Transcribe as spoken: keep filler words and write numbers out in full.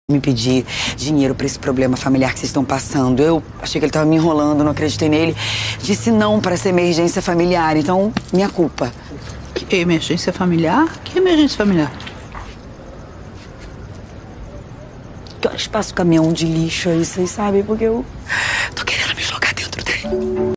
Me pedir dinheiro pra esse problema familiar que vocês estão passando. Eu achei que ele tava me enrolando, não acreditei nele. Disse não pra essa emergência familiar, então, minha culpa. Que emergência familiar? Que emergência familiar? Que horas passa o caminhão de lixo aí, vocês sabem? Porque eu tô querendo me jogar dentro dele.